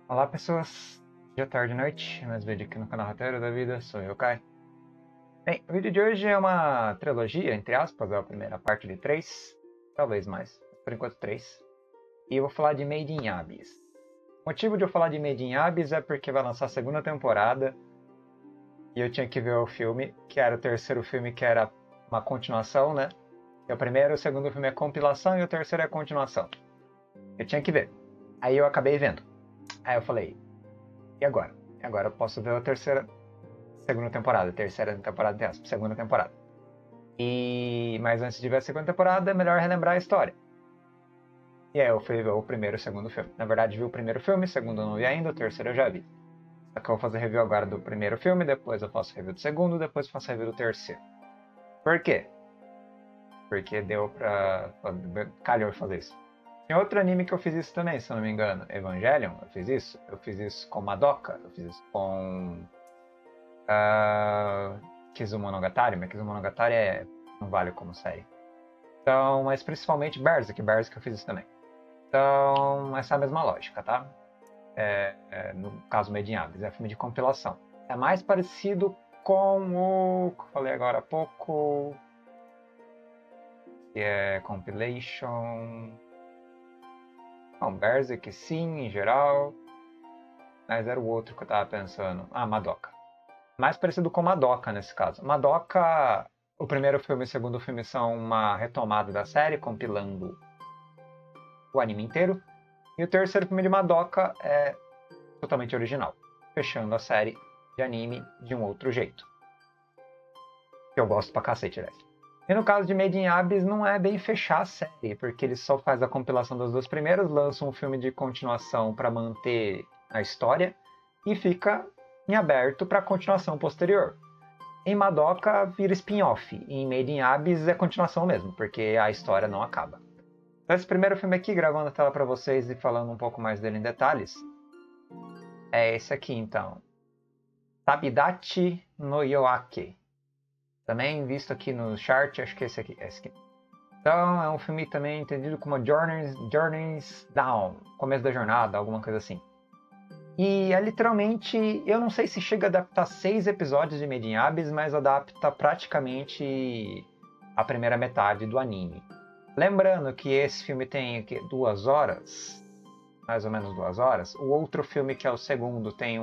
Olá pessoas, dia, tarde e noite, mais vídeo aqui no canal Roteiro da Vida, sou eu, Kai. Bem, o vídeo de hoje é uma trilogia, entre aspas, é a primeira parte de 3, talvez mais, por enquanto 3. E eu vou falar de Made in Abyss. O motivo de eu falar de Made in Abyss é porque vai lançar a segunda temporada e eu tinha que ver o filme, que era o terceiro filme, que era uma continuação, né? E o primeiro e o segundo filme é compilação e o terceiro é continuação. Eu tinha que ver. Aí eu acabei vendo. Aí eu falei, e agora? Agora eu posso ver a segunda temporada, segunda temporada. Mas antes de ver a segunda temporada, é melhor relembrar a história. E aí eu fui ver o primeiro e o segundo filme. Na verdade, vi o primeiro filme, o segundo eu não vi ainda, o terceiro eu já vi. Só que eu vou fazer review agora do primeiro filme, depois eu faço review do segundo, depois eu faço review do terceiro. Por quê? Porque deu pra... calhou fazer isso. Tem outro anime que eu fiz isso também, se eu não me engano. Evangelion, eu fiz isso. Eu fiz isso com Madoka, eu fiz isso com... Kizumonogatari, mas Kizumonogatari não vale como série. Então, mas principalmente Berserk eu fiz isso também. Então, essa é a mesma lógica, tá? No caso Made in Abyss, é filme de compilação. É mais parecido com o que eu falei agora há pouco, que é compilation. Não, Berserk sim, em geral. Mas era o outro que eu tava pensando. Madoka. Mais parecido com Madoka nesse caso. Madoka, o primeiro filme e o segundo filme são uma retomada da série, compilando o anime inteiro. E o terceiro filme de Madoka é totalmente original, fechando a série de anime de um outro jeito. Que eu gosto pra cacete, aliás. E no caso de Made in Abyss não é bem fechar a série, porque ele só faz a compilação das duas primeiras, lança um filme de continuação para manter a história e fica em aberto para a continuação posterior. Em Madoka vira spin-off, e em Made in Abyss é continuação mesmo, porque a história não acaba. Então esse primeiro filme aqui, gravando a tela para vocês e falando um pouco mais dele em detalhes, é esse aqui então. Tabidachi no Yoake. Também visto aqui no chart, acho que esse aqui. Então é um filme também entendido como Journeys Down, começo da jornada, alguma coisa assim. E é literalmente, eu não sei se chega a adaptar 6 episódios de Made in Abyss, mas adapta praticamente a primeira metade do anime. Lembrando que esse filme tem aqui 2 horas, mais ou menos 2 horas. O outro filme, que é o segundo, tem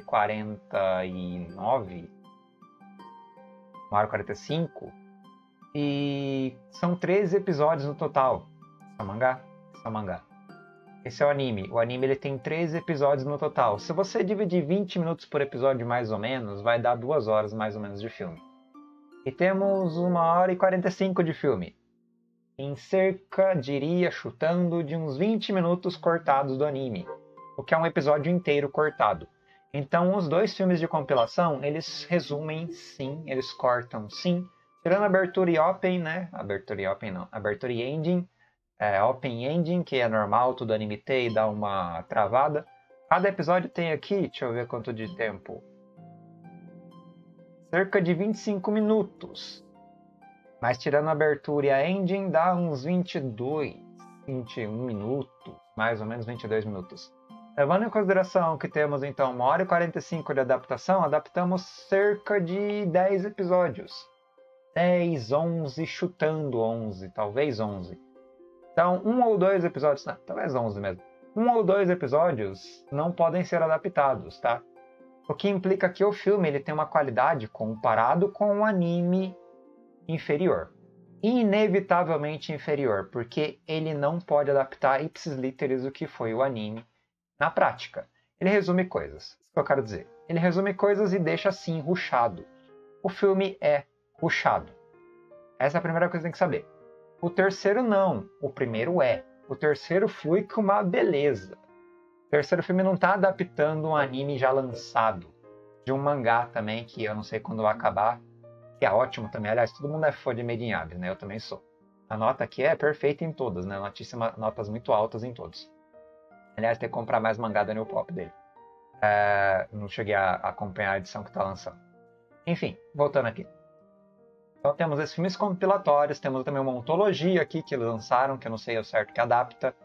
1h49, 1h45. E são 13 episódios no total. Esse é o mangá. Esse é o anime. O anime ele tem 13 episódios no total. Se você dividir 20 minutos por episódio mais ou menos, vai dar 2 horas mais ou menos de filme. E temos 1h45 de filme. Em cerca, diria, chutando, de uns 20 minutos cortados do anime. O que é um episódio inteiro cortado. Então os dois filmes de compilação, eles resumem sim, eles cortam sim. Tirando a abertura e open, né? Abertura e open não. Abertura e ending. Open ending, que é normal, tudo anime tem e dá uma travada. Cada episódio tem aqui, deixa eu ver quanto de tempo. Cerca de 25 minutos. Mas tirando a abertura e a ending, dá uns 22, 21 minutos. Mais ou menos 22 minutos. Levando em consideração que temos então 1h45 de adaptação, adaptamos cerca de 10 episódios. 10, 11, chutando 11, talvez 11. Então, 1 ou 2 episódios, não, talvez 11 mesmo. 1 ou 2 episódios não podem ser adaptados, tá? O que implica que o filme ele tem uma qualidade comparado com um anime inferior. Inevitavelmente inferior, porque ele não pode adaptar ipsis literis o que foi o anime na prática. Ele resume coisas, isso que eu quero dizer. Ele resume coisas e deixa assim, rushado. O filme é rushado. Essa é a primeira coisa que tem que saber. O terceiro não, o primeiro é. O terceiro flui com uma beleza. O terceiro filme não está adaptando um anime já lançado. De um mangá também, que eu não sei quando vai acabar. Que é ótimo também. Aliás, todo mundo é fã de Made in Abyss, né? Eu também sou. A nota aqui é perfeita em todas, né? Notas muito altas em todos. Aliás, tem que comprar mais mangá da New Pop dele. Não cheguei a acompanhar a edição que está lançando. Enfim, voltando aqui. Então temos esses filmes compilatórios, temos também uma ontologia aqui que eles lançaram, que eu não sei ao certo que adapta.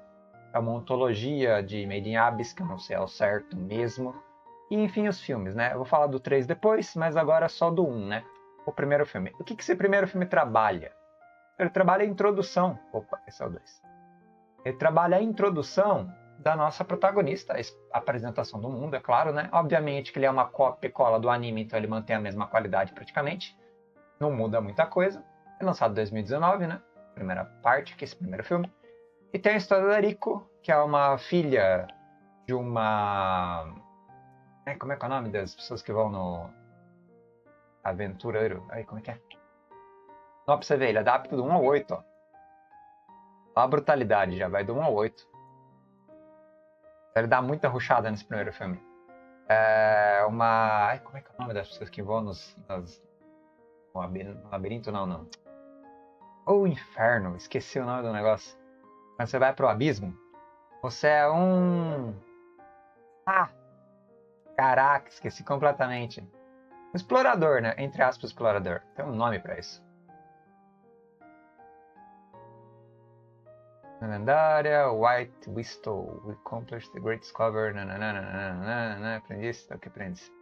é uma ontologia de Made in Abyss, que eu não sei ao certo mesmo. E enfim, os filmes, né? Eu vou falar do 3 depois, mas agora só do 1, né? O primeiro filme. O que esse primeiro filme trabalha? Ele trabalha a introdução. Opa, esse é o 2. Ele trabalha a introdução da nossa protagonista, a apresentação do mundo, é claro, né? Obviamente que ele é uma cópia e cola do anime, então ele mantém a mesma qualidade praticamente. Não muda muita coisa. É lançado em 2019, né? Primeira parte, que é esse primeiro filme. E tem a história da Riko, que é uma filha de uma... como é que é o nome das pessoas que vão no... Aventureiro. Aí, como é que é? Ó, pra você ver, ele adapta do 1 ao 8, ó. Olha a brutalidade, já vai do 1 ao 8. Ele dá muita rushada nesse primeiro filme. É uma... Ai, como é que é o nome das pessoas que vão no labirinto? Não. Ou inferno, esqueci o nome do negócio. Quando você vai pro abismo, você é um... Caraca, esqueci completamente. Um explorador, né? Entre aspas, explorador. Tem um nome pra isso. Lendária, White Whistle. We accomplished the great discovery. Aprendiz? É o que aprendiz?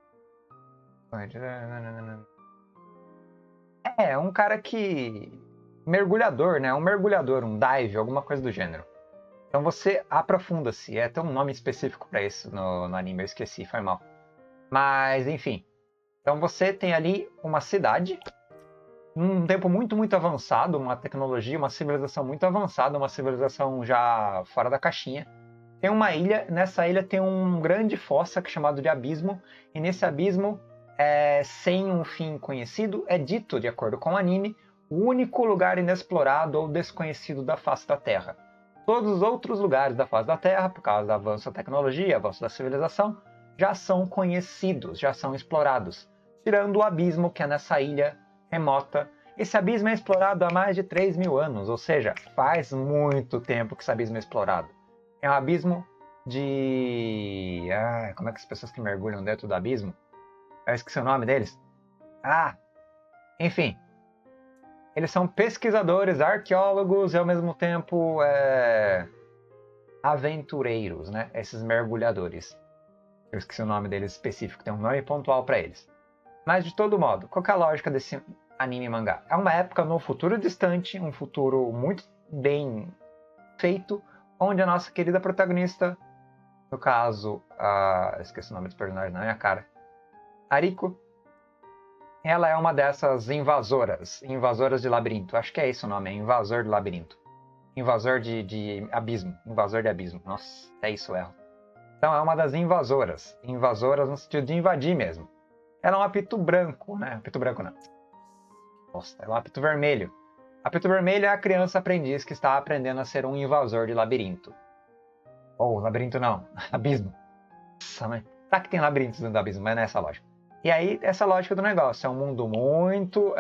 É um cara que... Mergulhador, né? Um mergulhador, um dive, alguma coisa do gênero. Então você aprofunda-se. Tem um nome específico pra isso no anime, eu esqueci, foi mal. Mas, enfim. Então você tem ali uma cidade, num tempo muito, muito avançado, uma tecnologia, uma civilização muito avançada, uma civilização já fora da caixinha. Tem uma ilha, nessa ilha tem um grande fossa chamado de abismo, e nesse abismo, sem um fim conhecido, é dito, de acordo com o anime, o único lugar inexplorado ou desconhecido da face da Terra. Todos os outros lugares da face da Terra, por causa do avanço da tecnologia, avanço da civilização, já são conhecidos, já são explorados, tirando o abismo que é nessa ilha remota. Esse abismo é explorado há mais de 3.000 anos, ou seja, faz muito tempo que esse abismo é explorado. É um abismo de... como é que as pessoas que mergulham dentro do abismo? Eu esqueci o nome deles. Enfim. Eles são pesquisadores, arqueólogos e ao mesmo tempo aventureiros, né? Esses mergulhadores. Eu esqueci o nome deles específico, tem um nome pontual para eles. Mas de todo modo, qual que é a lógica desse anime e mangá? É uma época no futuro distante, um futuro muito bem feito, onde a nossa querida protagonista, no caso, esqueci o nome dos personagens, não é a cara, a Riko, ela é uma dessas invasoras de labirinto. Acho que é esse o nome, é invasor de labirinto. Invasor de abismo. Invasor de abismo. Nossa, é isso, erro. Então é uma das invasoras. Invasoras no sentido de invadir mesmo. Ela é um apito branco, né? Apito branco não. Nossa, ela é um apito vermelho. Apito vermelho é a criança aprendiz que está aprendendo a ser um invasor de labirinto. Labirinto não. Abismo. Nossa, mas... Tá que tem labirintos dentro do abismo, mas não é essa lógica. E aí, essa lógica do negócio. É um mundo muito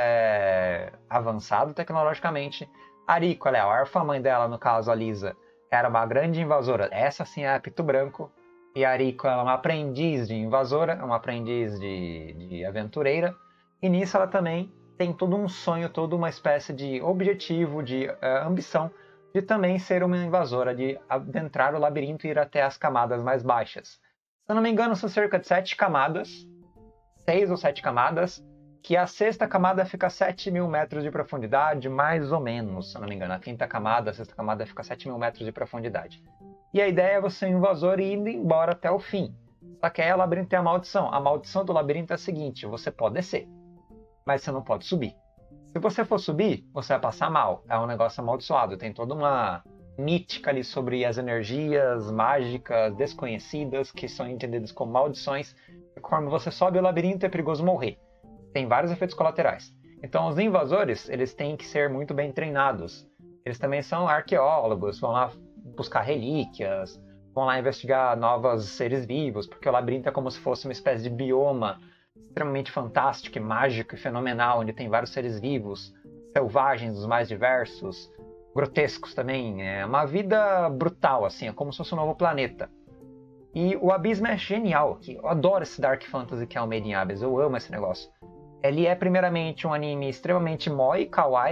avançado tecnologicamente. A Riko, ela é a órfã, mãe dela, no caso a Lisa, era uma grande invasora. Essa sim é a Apito Branco. E a Riko, ela é uma aprendiz de invasora, uma aprendiz de aventureira. E nisso ela também tem todo um sonho, toda uma espécie de objetivo, de ambição, de também ser uma invasora, de adentrar o labirinto e ir até as camadas mais baixas. Se eu não me engano, são cerca de 7 camadas. 6 ou 7 camadas, que a sexta camada fica a 7.000 metros de profundidade, mais ou menos, se eu não me engano. A quinta camada, a sexta camada fica a 7.000 metros de profundidade. E a ideia é você ser um invasor e ir embora até o fim. Só que aí o labirinto tem a maldição. A maldição do labirinto é a seguinte: você pode descer, mas você não pode subir. Se você for subir, você vai passar mal. É um negócio amaldiçoado. Tem toda uma mítica ali sobre as energias mágicas desconhecidas que são entendidas como maldições. Conforme você sobe o labirinto, é perigoso morrer. Tem vários efeitos colaterais. Então, os invasores, eles têm que ser muito bem treinados. Eles também são arqueólogos, vão lá buscar relíquias, vão lá investigar novos seres vivos, porque o labirinto é como se fosse uma espécie de bioma extremamente fantástico, mágico e fenomenal, onde tem vários seres vivos, selvagens dos mais diversos, grotescos também. É uma vida brutal, assim, é como se fosse um novo planeta. E o Abismo é genial. Eu adoro esse Dark Fantasy que é o Made in Abyss. Eu amo esse negócio. Ele é primeiramente um anime extremamente moi, kawaii,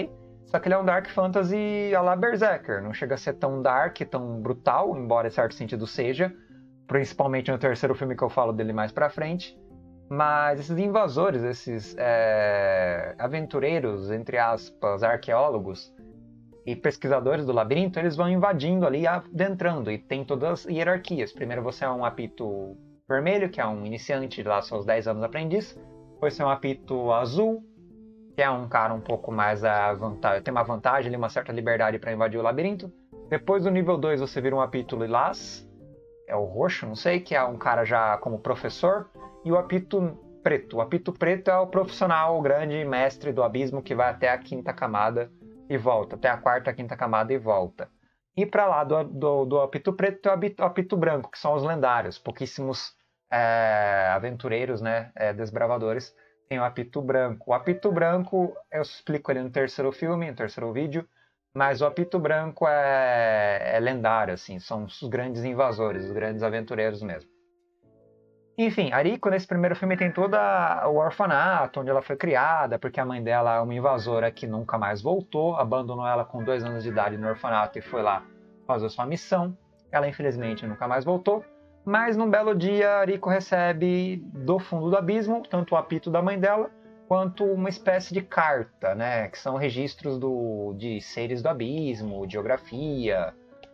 Só que ele é um Dark Fantasy à la Berserker. Não chega a ser tão dark, tão brutal, embora em certo sentido seja. Principalmente no terceiro filme que eu falo dele mais pra frente. Mas esses invasores, esses aventureiros, entre aspas, arqueólogos e pesquisadores do labirinto, eles vão invadindo ali, adentrando. E tem todas as hierarquias. Primeiro você é um apito vermelho, que é um iniciante lá, seus 10 anos aprendiz. Depois você é um apito azul, que é um cara um pouco mais tem uma vantagem ali, uma certa liberdade para invadir o labirinto. Depois do nível 2 você vira um apito lilás, é o roxo, não sei, que é um cara já como professor. E o apito preto. O apito preto é o profissional, o grande mestre do abismo que vai até a quinta camada e volta, até a quarta, quinta camada e volta. E para lá do apito preto tem o apito branco, que são os lendários, pouquíssimos aventureiros, né, desbravadores, tem o apito branco. O apito branco eu explico ali no terceiro filme, no terceiro vídeo, mas o apito branco é lendário, assim, são os grandes invasores, os grandes aventureiros mesmo. Enfim, a Riko nesse primeiro filme tem todo o orfanato onde ela foi criada, porque a mãe dela é uma invasora que nunca mais voltou, abandonou ela com 2 anos de idade no orfanato e foi lá fazer sua missão. Ela infelizmente nunca mais voltou, mas num belo dia a Riko recebe do fundo do abismo, tanto o apito da mãe dela, quanto uma espécie de carta, né, que são registros de seres do abismo, de geografia,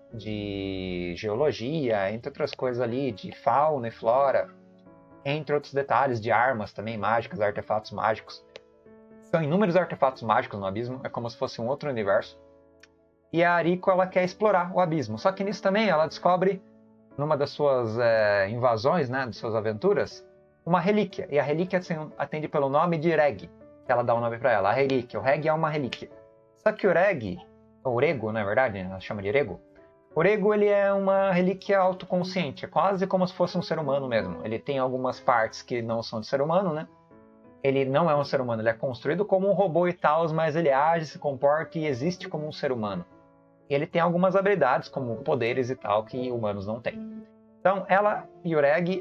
de geologia, entre outras coisas ali, de fauna e flora. Entre outros detalhes de armas também mágicas, artefatos mágicos. São inúmeros artefatos mágicos no abismo, é como se fosse um outro universo. E a Riko, ela quer explorar o abismo. Só que nisso também ela descobre, numa das suas invasões, né, de suas aventuras, uma relíquia. E a relíquia atende pelo nome de Reg, que ela dá o nome para ela. A relíquia. O Reg é uma relíquia. Só que o Reg, ou Rego, na verdade, ela chama de Rego. O Rego, ele é uma relíquia autoconsciente, é quase como se fosse um ser humano mesmo. Ele tem algumas partes que não são de ser humano, né? Ele não é um ser humano, ele é construído como um robô e tal, mas ele age, se comporta e existe como um ser humano. E ele tem algumas habilidades, como poderes e tal, que humanos não têm. Então, ela e o Rego,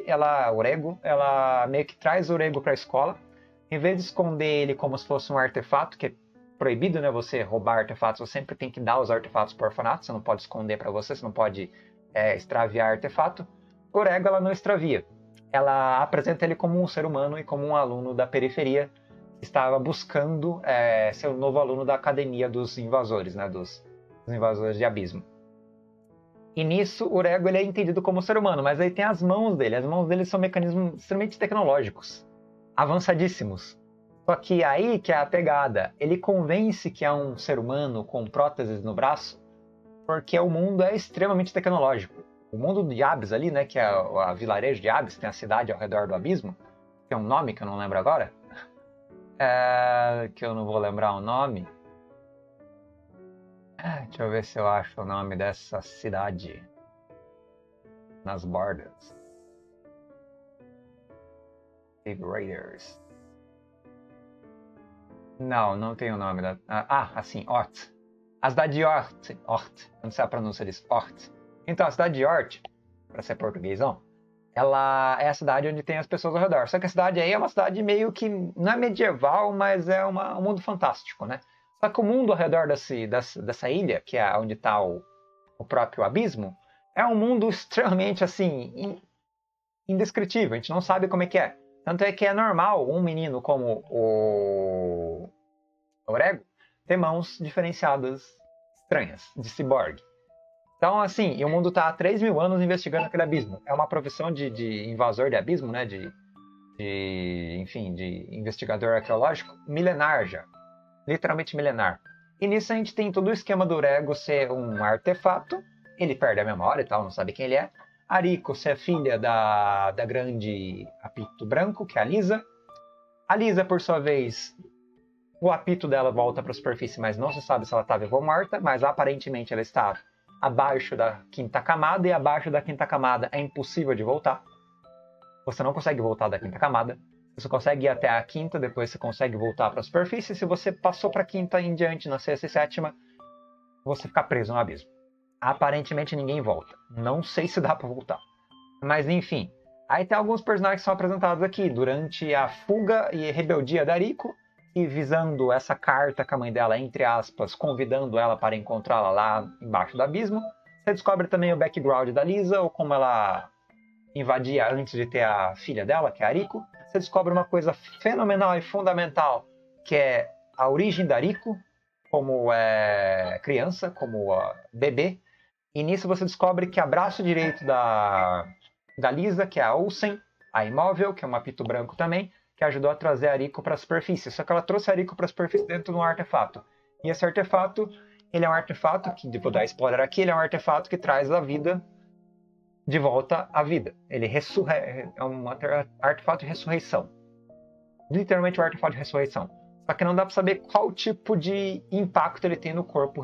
ela meio que traz o Rego para a escola. Em vez de esconder ele como se fosse um artefato, que é proibido, né, você roubar artefatos, você sempre tem que dar os artefatos para o orfanato, você não pode esconder para você não pode extraviar artefato. O Rego, ela não extravia. Ela apresenta ele como um ser humano e como um aluno da periferia que estava buscando ser o novo aluno da academia dos invasores, né, dos invasores de abismo. E nisso, o Rego, ele é entendido como ser humano, mas aí tem as mãos dele. As mãos dele são mecanismos extremamente tecnológicos, avançadíssimos. Só que aí que é a pegada. Ele convence que é um ser humano com próteses no braço, porque o mundo é extremamente tecnológico. O mundo de Abis ali, né, que é a vilarejo de Abis, tem a cidade ao redor do abismo, tem um nome que eu não lembro agora, que eu não vou lembrar o nome. Deixa eu ver se eu acho o nome dessa cidade nas bordas. Cave Raiders. Não tem o nome da... assim, Ort. A cidade de Ort. Não sei a pronúncia disso. Ort. Então, a cidade de Ort, para ser portuguesão, ela é a cidade onde tem as pessoas ao redor. Só que a cidade aí é uma cidade meio que... não é medieval, mas é um mundo fantástico, né? Só que o mundo ao redor dessa ilha, que é onde está o próprio abismo, é um mundo extremamente, assim, indescritível. A gente não sabe como é que é. Tanto é que é normal um menino como o Rego ter mãos diferenciadas, estranhas, de ciborgue. Então, assim, e o mundo está há 3.000 anos investigando aquele abismo. É uma profissão de invasor de abismo, né? Enfim, de investigador arqueológico milenar já. Literalmente milenar. E nisso a gente tem todo o esquema do Rego ser um artefato. Ele perde a memória e tal, não sabe quem ele é. A Riko ser filha da grande apito branco, que é a Lisa. A Lisa, por sua vez, o apito dela volta para a superfície, mas não se sabe se ela está viva ou morta. Mas aparentemente ela está abaixo da quinta camada. E abaixo da quinta camada é impossível de voltar. Você não consegue voltar da quinta camada. Você consegue ir até a quinta, depois você consegue voltar para a superfície. Se você passou para a quinta em diante, na sexta e sétima, você fica preso no abismo. Aparentemente ninguém volta. Não sei se dá para voltar. Mas enfim. Aí tem alguns personagens que são apresentados aqui. Durante a fuga e rebeldia da Riko, e visando essa carta que a mãe dela, entre aspas, convidando ela para encontrá-la lá embaixo do abismo. Você descobre também o background da Lisa, ou como ela invadia antes de ter a filha dela, que é a Rico. Você descobre uma coisa fenomenal e fundamental, que é a origem da Rico, como criança, como bebê. E nisso você descobre que a braço direito da Lisa, que é a Olsen, a imóvel, que é um apito branco também, que ajudou a trazer a Rico para a superfície. Só que ela trouxe a Rico para a superfície dentro de um artefato. E esse artefato, ele é um artefato, que vou dar spoiler aqui, ele é um artefato que traz a vida de volta à vida. Ele é um artefato de ressurreição. Literalmente um artefato de ressurreição. Só que não dá para saber qual tipo de impacto ele tem no corpo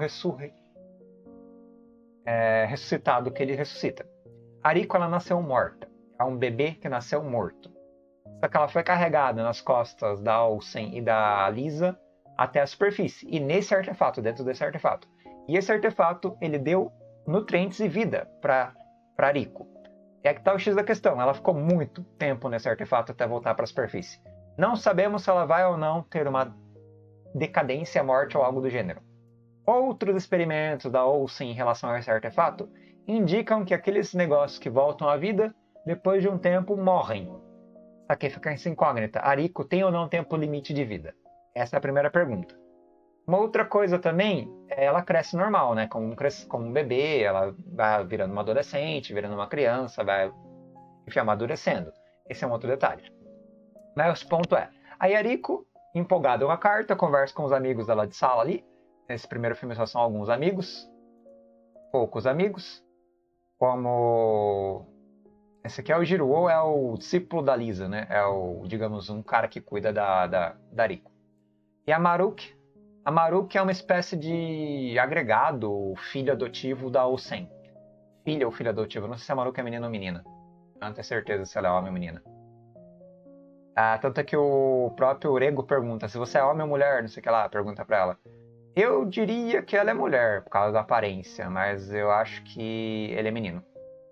ressuscitado que ele ressuscita. A Rico, ela nasceu morta. É um bebê que nasceu morto. Só que ela foi carregada nas costas da Olsen e da Lisa até a superfície. E nesse artefato, dentro desse artefato. E esse artefato, ele deu nutrientes e vida para Rico. E aqui está o X da questão. Ela ficou muito tempo nesse artefato até voltar para a superfície. Não sabemos se ela vai ou não ter uma decadência, morte ou algo do gênero. Outros experimentos da Olsen em relação a esse artefato indicam que aqueles negócios que voltam à vida, depois de um tempo, morrem. Aqui fica essa incógnita. A Rico tem ou não tempo limite de vida? Essa é a primeira pergunta. Uma outra coisa também, ela cresce normal, né? Como um bebê, ela vai virando uma adolescente, virando uma criança, vai, enfim, amadurecendo. Esse é um outro detalhe. Mas o ponto é, aí a Rico, empolgada com a carta, conversa com os amigos dela de sala ali. Nesse primeiro filme só são alguns amigos, poucos amigos, como... Esse aqui é o Jiruo, é o discípulo da Lisa, né? É o, digamos, um cara que cuida da Rico. E a Maruki é uma espécie de agregado, filho adotivo da Olsen. Filha ou filho adotivo, não sei se a Maruki é menino ou menina. Não tenho certeza se ela é homem ou menina. Tanto é que o próprio Urego pergunta se você é homem ou mulher, não sei o que lá, pergunta pra ela. Eu diria que ela é mulher, por causa da aparência, mas eu acho que ele é menino.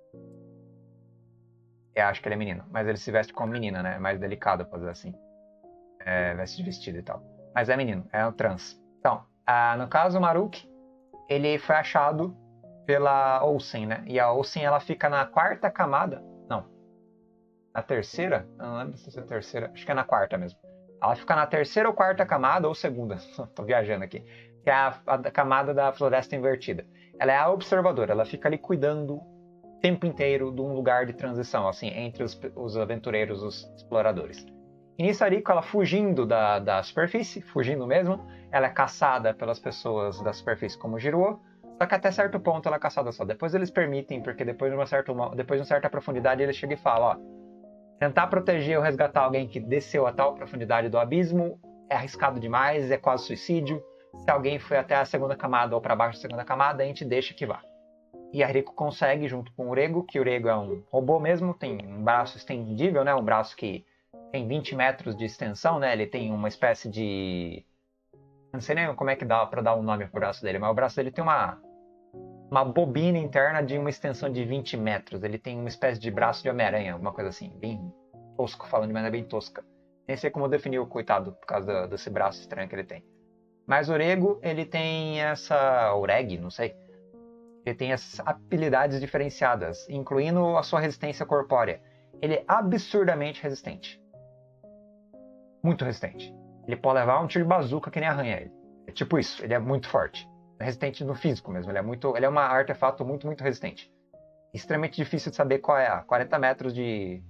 Eu acho que ele é menino, mas ele se veste como menina, né? É mais delicado fazer assim. Veste de vestido e tal. Mas é menino, é um trans. Então, no caso, o Maruki, ele foi achado pela Olsen, né? E a Olsen, ela fica na quarta camada. Não. Na terceira? Não lembro se é a terceira. Acho que é na quarta mesmo. Ela fica na terceira ou quarta camada, ou segunda. Tô viajando aqui. Que é a camada da Floresta Invertida. Ela é a observadora. Ela fica ali cuidando o tempo inteiro de um lugar de transição, assim, entre os aventureiros, os exploradores. E nisso a Rico, ela fugindo da superfície, fugindo mesmo, ela é caçada pelas pessoas da superfície como o Jiruo, só que até certo ponto ela é caçada só. Depois eles permitem, porque depois de uma certa profundidade eles chegam e falam, tentar proteger ou resgatar alguém que desceu a tal profundidade do abismo é arriscado demais, é quase suicídio. Se alguém foi até a segunda camada ou para baixo da segunda camada, a gente deixa que vá. E a Rico consegue, junto com o Urego, que o Urego é um robô mesmo, tem um braço estendível, né? Um braço que tem 20 metros de extensão, né? Ele tem uma espécie de... Não sei nem como é que dá para dar um nome pro braço dele, mas o braço dele tem uma bobina interna de uma extensão de 20 metros. Ele tem uma espécie de braço de Homem-Aranha, alguma coisa assim, bem tosco, falando de maneira bem tosca. Nem sei como definir o coitado, por causa desse braço estranho que ele tem. Mas o Urego, ele tem essa... Ureg, não sei. Ele tem essas habilidades diferenciadas, incluindo a sua resistência corpórea. Ele é absurdamente resistente. Muito resistente. Ele pode levar um tiro de bazuca que nem arranha ele. É tipo isso, ele é muito forte. É resistente no físico mesmo, ele é um artefato muito, muito resistente. Extremamente difícil de saber qual é a 40 metros de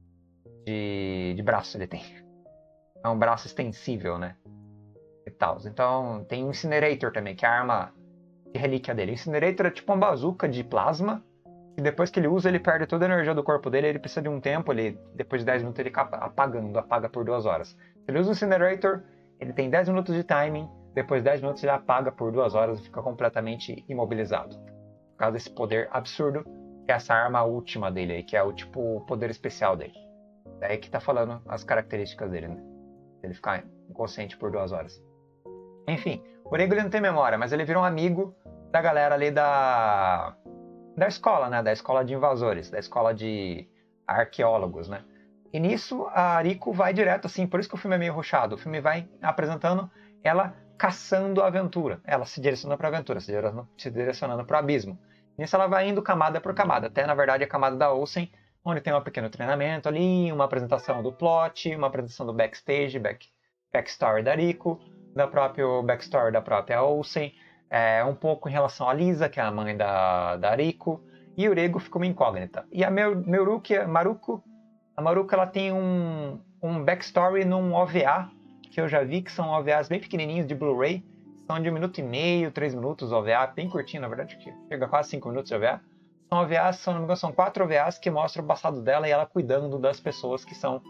braço ele tem. É um braço extensível, né? E tal. Então tem o Incinerator também, que é a arma de relíquia dele. O Incinerator é tipo uma bazuca de plasma, e depois que ele usa, ele perde toda a energia do corpo dele, ele precisa de um tempo, depois de 10 minutos ele apaga por 2 horas. Se ele usa o Incinerator, ele tem 10 minutos de timing, depois de 10 minutos ele apaga por 2 horas e fica completamente imobilizado. Por causa desse poder absurdo, que é essa arma última dele aí, que é o tipo poder especial dele. Daí que tá falando as características dele, né? Ele ficar inconsciente por 2 horas. Enfim, o Urego ele não tem memória, mas ele vira um amigo da galera ali da escola, né? Da escola de invasores, da escola de arqueólogos, né? E nisso a Ariko vai direto, assim, por isso que o filme é meio rushado. O filme vai apresentando ela caçando a aventura, ela se direcionando para a aventura, se direcionando para o abismo. Nisso ela vai indo camada por camada, até na verdade a camada da Olsen, onde tem um pequeno treinamento ali, uma apresentação do plot, uma apresentação do backstage, backstory da Ariko, da própria backstory da própria Olsen, um pouco em relação a Lisa, que é a mãe da Ariko, e o Rego fica uma incógnita. E a Maruko, ela tem um backstory num OVA, que eu já vi, que são OVAs bem pequenininhos de Blu-ray, são de 1,5 minutos, 3 minutos, OVA, bem curtinho, na verdade, que chega a quase 5 minutos de OVA. São OVAs, se não me engano, são 4 OVAs que mostram o passado dela e ela cuidando das pessoas que são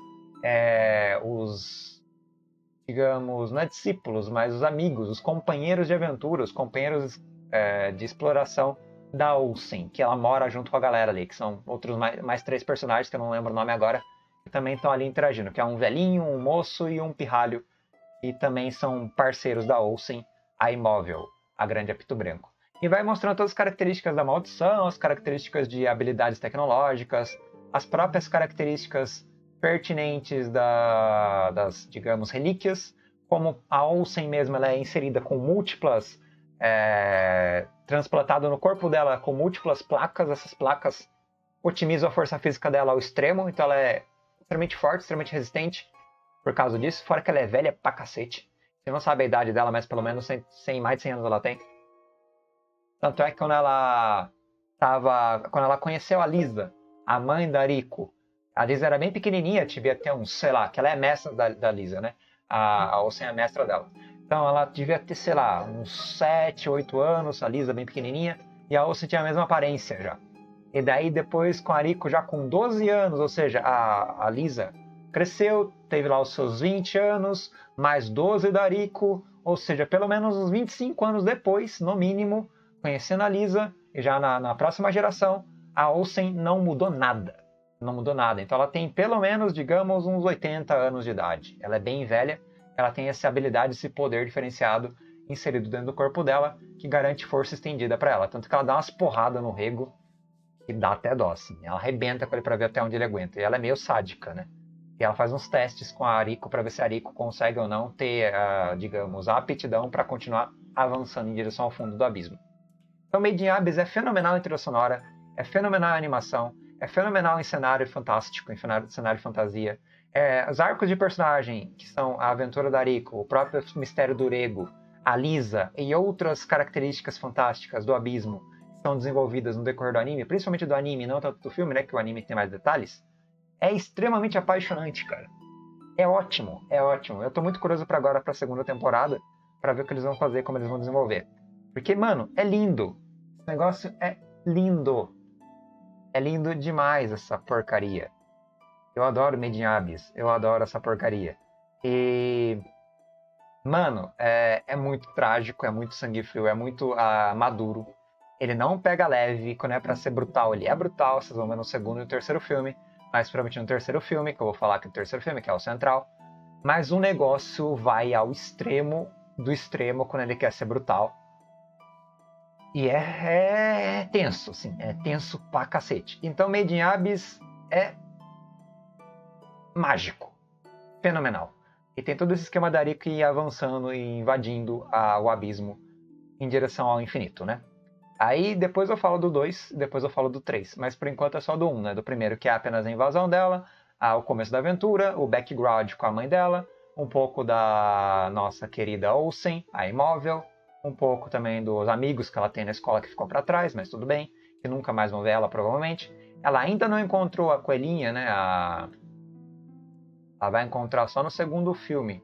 os, digamos, não é discípulos, mas os amigos, os companheiros de aventura, os companheiros de exploração da Olsen, que ela mora junto com a galera ali, que são outros mais 3 personagens, que eu não lembro o nome agora, que também estão ali interagindo, que é um velhinho, um moço e um pirralho, e também são parceiros da Olsen, a Imóvel, a grande apito branco. E vai mostrando todas as características da maldição, as características de habilidades tecnológicas, as próprias características pertinentes das, digamos, relíquias, como a Olsen mesmo ela é inserida com múltiplas, transplantada no corpo dela com múltiplas placas, essas placas otimizam a força física dela ao extremo, então ela é extremamente forte, extremamente resistente por causa disso, fora que ela é velha pra cacete. Você não sabe a idade dela, mas pelo menos mais de 100 anos ela tem. Tanto é que quando ela conheceu a Lisa, a mãe da Ariko, a Lisa era bem pequenininha, devia ter uns, sei lá, que ela é a mestra da Lisa, né? A Olsen é a mestra dela. Então ela devia ter, sei lá, uns 7, 8 anos, a Lisa bem pequenininha, e a Olsen tinha a mesma aparência já. E daí depois com a Ariko já com 12 anos, ou seja, a Lisa cresceu, teve lá os seus 20 anos, mais 12 da Ariko, ou seja, pelo menos uns 25 anos depois, no mínimo, conhecendo a Lisa, e já na próxima geração, a Olsen não mudou nada. Não mudou nada. Então ela tem pelo menos, digamos, uns 80 anos de idade. Ela é bem velha, ela tem essa habilidade, esse poder diferenciado inserido dentro do corpo dela, que garante força estendida para ela. Tanto que ela dá umas porradas no Rego, que dá até dó, assim. Ela arrebenta com ele para ver até onde ele aguenta. E ela é meio sádica, né? E ela faz uns testes com a Ariko para ver se a Ariko consegue ou não ter, digamos, a aptidão para continuar avançando em direção ao fundo do abismo. Então, Made in Abyss é fenomenal em trilha sonora, é fenomenal em animação, é fenomenal em cenário fantástico, em cenário de fantasia. Os arcos de personagem, que são a aventura da Ariko, o próprio mistério do Rego, a Lisa e outras características fantásticas do abismo, são desenvolvidas no decorrer do anime, principalmente do anime, não tanto do filme, né, que o anime tem mais detalhes. É extremamente apaixonante, cara. É ótimo, é ótimo. Eu tô muito curioso para agora, pra segunda temporada, para ver o que eles vão fazer, como eles vão desenvolver. Porque, mano, é lindo. Esse negócio é lindo. É lindo demais essa porcaria. Eu adoro Made in Abyss. Eu adoro essa porcaria. E... mano, é muito trágico, é muito sangue frio, é muito maduro. Ele não pega leve quando é pra ser brutal. Ele é brutal, vocês vão ver no segundo e no terceiro filme. Mais provavelmente no terceiro filme, que eu vou falar aqui no terceiro filme, que é o central. Mas o negócio vai ao extremo do extremo quando ele quer ser brutal. E é tenso, assim. É tenso pra cacete. Então Made in Abyss é mágico. Fenomenal. E tem todo esse esquema da Ariko ir avançando e invadindo o abismo em direção ao infinito, né? Aí depois eu falo do 2, depois eu falo do 3. Mas por enquanto é só do 1, né? Do primeiro, que é apenas a invasão dela, o começo da aventura, o background com a mãe dela, um pouco da nossa querida Olsen, a Imóvel, um pouco também dos amigos que ela tem na escola que ficou para trás, mas tudo bem, que nunca mais vão ver ela provavelmente. Ela ainda não encontrou a coelhinha, né? Ela vai encontrar só no segundo filme.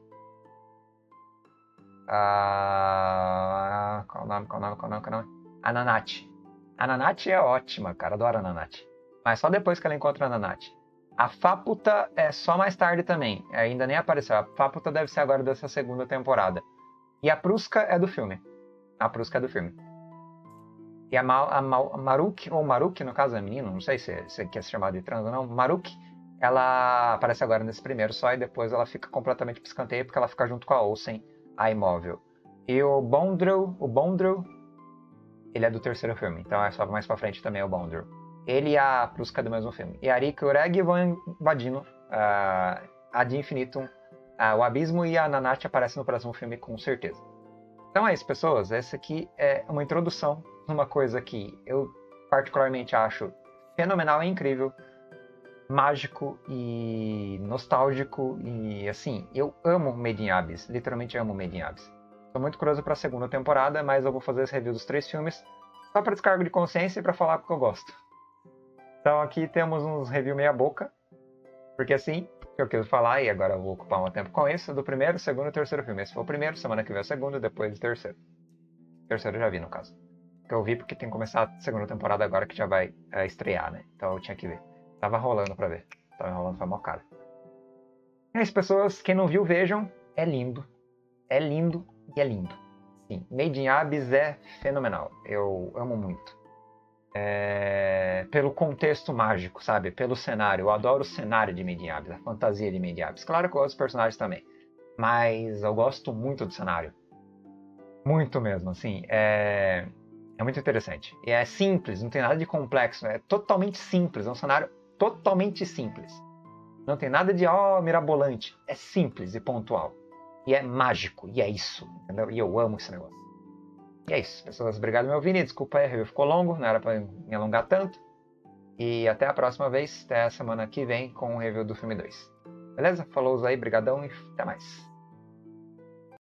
Qual o nome? A Nanate. A Nanate é ótima, cara. Adoro a Nanate. Mas só depois que ela encontra a Nanate. A Faputa é só mais tarde também. Ainda nem apareceu. A Faputa deve ser agora dessa segunda temporada. E a Pruska é do filme. A Pruska é do filme. E a Maruki, ou Maruki, no caso é menino, não sei se quer ser chamado de trans ou não. Maruki, ela aparece agora nesse primeiro só e depois ela fica completamente pro escanteio porque ela fica junto com a Olsen, a Imóvel. E o Bondrel, ele é do terceiro filme, então é só mais pra frente também o Bondrel. Ele e a Pruska do mesmo filme. E a Ariko e o Reg vão invadindo Ad Infinitum, o Abismo e a Nanate aparecem no próximo filme com certeza. Então é isso, pessoas. Essa aqui é uma introdução numa coisa que eu particularmente acho fenomenal e incrível, mágico e nostálgico e assim, eu amo Made in Abyss, literalmente amo Made in Abyss. Tô muito curioso para a segunda temporada, mas eu vou fazer esse review dos 3 filmes só para descargo de consciência e para falar porque eu gosto. Então aqui temos uns review meia boca, porque assim, eu quis falar e agora eu vou ocupar um tempo com isso, do primeiro, segundo e terceiro filme. Esse foi o primeiro, semana que vem é o segundo, depois o terceiro. O terceiro eu já vi, no caso. Que eu vi porque tem que começar a segunda temporada agora que já vai estrear, né? Então eu tinha que ver. Tava rolando pra ver. Tava enrolando, foi mó cara. E as pessoas, quem não viu, vejam. É lindo. É lindo e é lindo. Sim, Made in Abyss é fenomenal. Eu amo muito. Pelo contexto mágico, sabe? Pelo cenário. Eu adoro o cenário de Made in Abyss, a fantasia de Made in Abyss. Claro que eu gosto dos personagens também. Mas eu gosto muito do cenário. Muito mesmo, assim. É muito interessante. E é simples, não tem nada de complexo. É totalmente simples. É um cenário totalmente simples. Não tem nada de mirabolante. É simples e pontual. E é mágico. E é isso. Entendeu? E eu amo esse negócio. E é isso. Pessoas, obrigado por me ouvirem. Desculpa aí, o review ficou longo. Não era pra me alongar tanto. E até a próxima vez. Até a semana que vem com o review do filme 2. Beleza? Falou aí, brigadão e até mais.